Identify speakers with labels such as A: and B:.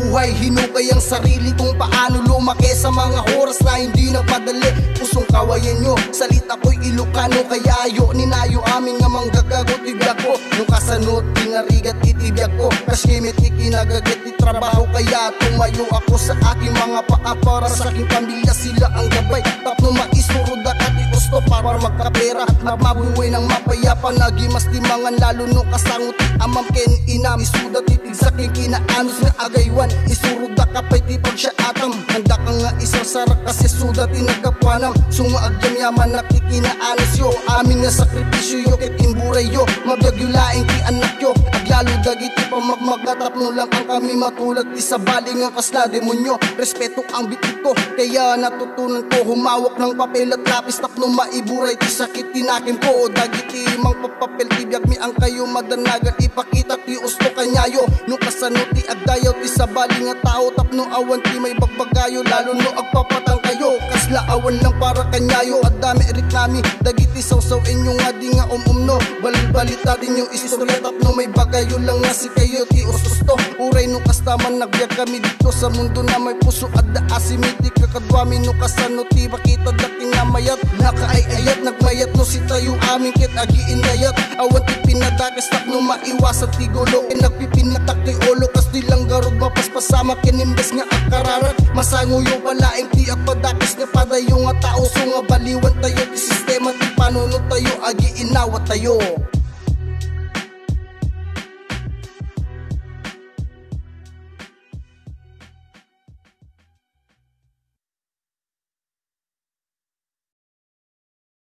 A: buhay. Hinukay ang sarili kung paano lumaki sa mga oras na hindi nagpadali. Pusong kawayan nyo, salita ko'y Ilocano, kaya ayo ninayo aming nga manggagagot ibiyag ko. Nung kasanot, pinarigat itibiyag ko, kaskimit ikinagagit itrabaho, kaya tumayo ako sa aking mga paa para sa aking pamilya sila ang gabay. Tapno maisurod at igusto para magkapera at mabuhay ng mapayapa. Nagimas di mga lalo nung kasangot amam ken inam isudat titig sa aking kinaanos nga agaywan. Isurod da kapay tipag siya atam, handa ka nga isasarak kasi sudat inagkapwanam. Sumaagdam yaman nakikinaanos yo, amin nga sakripisyo yo ket imburay yo. Mabiyag laing ki anak yo, aglalo dagiti pa magmagatapno lang ang kami matulad di sa bali nga kasla demonyo. Respeto ang bitit ko, kaya natutunan ko humawak ng papel at lapis. Tapno maiburay ti sakit tinakim ko, dagiti mang papapel tibiyag mi ang kayo madanagan ipakita ti usto kanyayo. Nung kasano ti agdayaw ti sa bali nga tao, tapno awan ti may bagbagayo, lalo no agpapatang kayo kasla awan lang para kanyayo. At dami reklami dagiti sawsaw inyo nga di nga umumno, balita din yung istorya. Tapno may bagayo lang nga si kayo ti usto uray nung kastaman nagbiag kami dito sa mundo na may puso at daasimiti kakadwami. Nung kasano ti bakita dati nga mayat nakaayayat nagmayat no si tayo aming kit agiinayat. Awan ti pinadagas tapno maiwasan ti gulo, nagpipinatak ti ulo kas di lang garod mapaspasama kinimbes nga akararat. Masango yung palaing ti agpadakis nga padayo nga tao, so nga baliwan tayo ti sistema ti panunod tayo agiinawat tayo.